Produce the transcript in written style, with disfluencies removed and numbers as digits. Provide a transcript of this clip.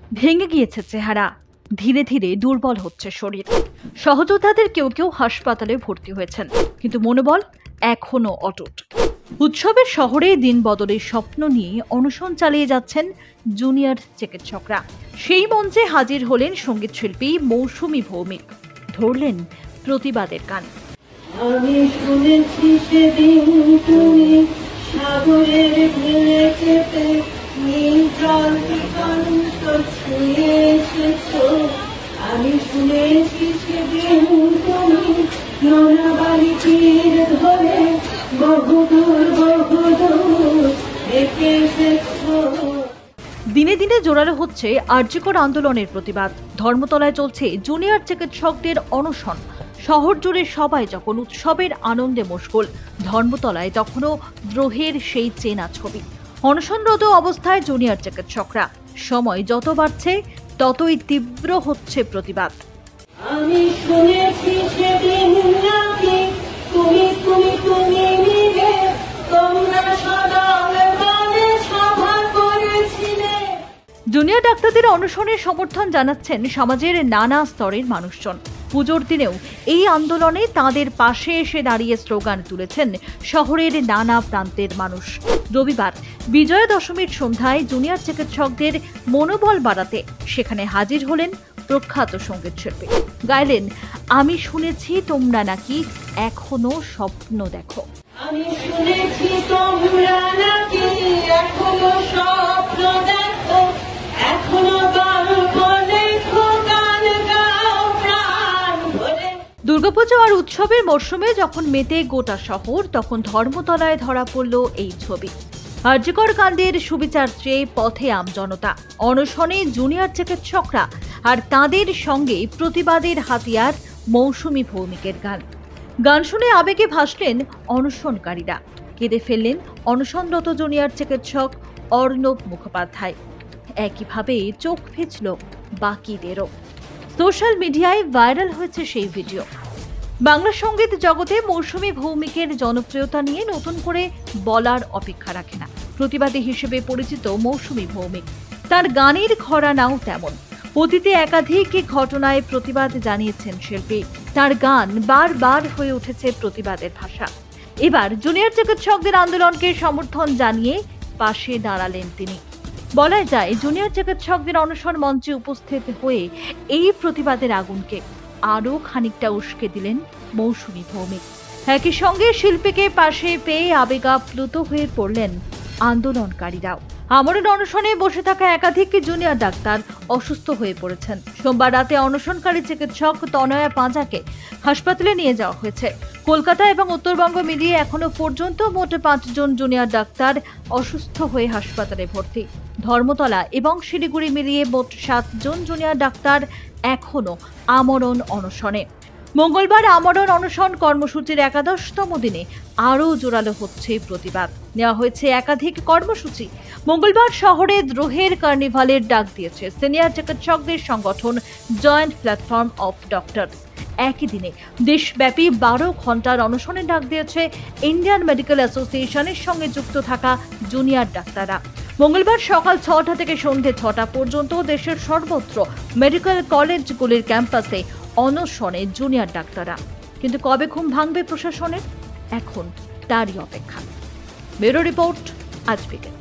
ভেঙে গিয়েছে চেহারা, ধীরে ধীরে দুর্বল হচ্ছে শরীর। সহযোদ্ধাদের কেউ কেউ হাসপাতালে ভর্তি হয়েছেন, কিন্তু মনোবল এখনো অটুট। উৎসবের শহরে দিন বদলের স্বপ্ন নিয়ে অনশন চালিয়ে যাচ্ছেন জুনিয়র চিকিৎসকরা। সেই মঞ্চে হাজির হলেন সঙ্গীত শিল্পী মৌসুমী ভৌমিক, ধরলেন প্রতিবাদের গান। আমি শুনেছি সেদিন তুমি সাগরের ঢেলে চেপে নীল জল দিগন্ত ছুঁয়ে এসেছো। আমি শুনেছি সেদিন তুমি নোনাবালি তীর ধরে বহুদূর দেখে এসেছো। দিনে দিনে জোরালো হচ্ছে আরজিকর আন্দোলনের প্রতিবাদ। ধর্মতলায় চলছে জুনিয়র চিকিৎসকদের অনশন। শহর জুড়ে সবাই যখন উৎসবের আনন্দে মশগুল, ধর্মতলায় তখনও দ্রোহের সেই চেনা ছবি। অনশনরত অবস্থায় জুনিয়র চিকিৎসকরা। সময় যত বাড়ছে ততই তীব্র হচ্ছে প্রতিবাদ। আমি শুনেছি সেদিন নাকি তুমি তুমি তুমি মিলে তোমরা সদলবলে সভা করেছিলে। জুনিয়র ডাক্তারদের অনশনের সমর্থন জানাচ্ছেন সমাজের নানা স্তরের মানুষজন। পুজোর দিনেও এই আন্দোলনে তাদের পাশে এসে দাঁড়িয়ে স্লোগান তুলেছেন শহরের নানা প্রান্তের মানুষ। রবিবার বিজয়া দশমীর সন্ধ্যায় জুনিয়র চিকিৎসকদের মনোবল বাড়াতে সেখানে হাজির হলেন প্রখ্যাত সঙ্গীত শিল্পী। গাইলেন, আমি শুনেছি তোমরা নাকি এখনো স্বপ্ন দেখো। আমি শুনেছি তোমরা নাকি এখনো স্বপ্ন দেখো, এখনো গল্প লেখো, গান গাও প্রাণ ভরে। দুর্গাপুজো আর উৎসবের মরশুমে যখন মেতে গোটা শহর, তখন ধর্মতলায় ধরা পড়ল এই ছবি। আরজিকর কাণ্ডের সুবিচার চেয়ে পথে আমজনতা, অনশনে জুনিয়র চিকিৎসকরা, আর তাদের সঙ্গে প্রতিবাদের হাতিয়ার মৌসুমী ভৌমিকের গান। গান শুনে আবেগে ভাসলেন অনশনকারীরা, কেঁদে ফেললেন অনশনরত জুনিয়র চিকিৎসক অর্ণব মুখোপাধ্যায়। একইভাবে চোখ ভিজল বাকিদেরও। সোশ্যাল মিডিয়ায় ভাইরাল হয়েছে সেই ভিডিও। বাংলা সঙ্গীত জগতে মৌসুমী ভৌমিকের জনপ্রিয়তা নিয়ে নতুন করে বলার অপেক্ষা রাখে না। প্রতিবাদী হিসেবে পরিচিত মৌসুমী ভৌমিক, তার গানের ঘরানাও তেমন। অতীতে একাধিক ঘটনায় প্রতিবাদ জানিয়েছেন শিল্পী। তার গান বারবার হয়ে উঠেছে প্রতিবাদের ভাষা। এবার জুনিয়র চিকিৎসকদের আন্দোলনকে সমর্থন জানিয়ে পাশে দাঁড়ালেন তিনি। বলা যায়, জুনিয়র চিকিৎসকদের অনশন মঞ্চে উপস্থিত হয়ে এই প্রতিবাদের আগুনকে আরও খানিকটা উস্কে দিলেন মৌসুমী ভৌমিক। একই সঙ্গে শিল্পীকে পাশে পেয়ে আবেগাপ্লুত হয়ে পড়লেন আন্দোলনকারীরাও। আমরণ অনশনে বসে থাকা একাধিক জুনিয়র ডাক্তার অসুস্থ হয়ে পড়েছেন। সোমবার রাতে অনশনকারী চিকিৎসক তনয়া পাঁজাকে হাসপাতালে নিয়ে যাওয়া হয়েছে। কলকাতা এবং উত্তরবঙ্গ মিলিয়ে এখনো পর্যন্ত মোট 5 জন জুনিয়র ডাক্তার অসুস্থ হয়ে হাসপাতালে ভর্তি। ধর্মতলা এবং শিলিগুড়ি মিলিয়ে মোট 7 জন জুনিয়র ডাক্তার এখনো আমরণ অনশনে। মঙ্গলবার আমরণ অনশন কর্মসূচির 11তম দিনে আরও জোরালো হচ্ছে প্রতিবাদ। নেওয়া হয়েছে একাধিক কর্মসূচি। মঙ্গলবার শহরে দ্রোহের কার্নিভালের ডাক দিয়েছে সিনিয়র চিকিৎসকদের সংগঠন জয়েন্ট প্ল্যাটফর্ম অফ ডক্টরস। একই দিনে দেশব্যাপী 12 ঘন্টার অনশনের ডাক দিয়েছে ইন্ডিয়ান মেডিকেল অ্যাসোসিয়েশনের সঙ্গে যুক্ত থাকা জুনিয়র ডাক্তাররা। মঙ্গলবার সকাল 6টা থেকে সন্ধ্যে 6টা পর্যন্ত দেশের সর্বত্র মেডিকেল কলেজগুলির ক্যাম্পাসে অনশনে জুনিয়র ডাক্তাররা। কিন্তু কবে ঘুম ভাঙবে প্রশাসনের, এখন তারই অপেক্ষা। ব্যুরো রিপোর্ট, আজ বিকেল।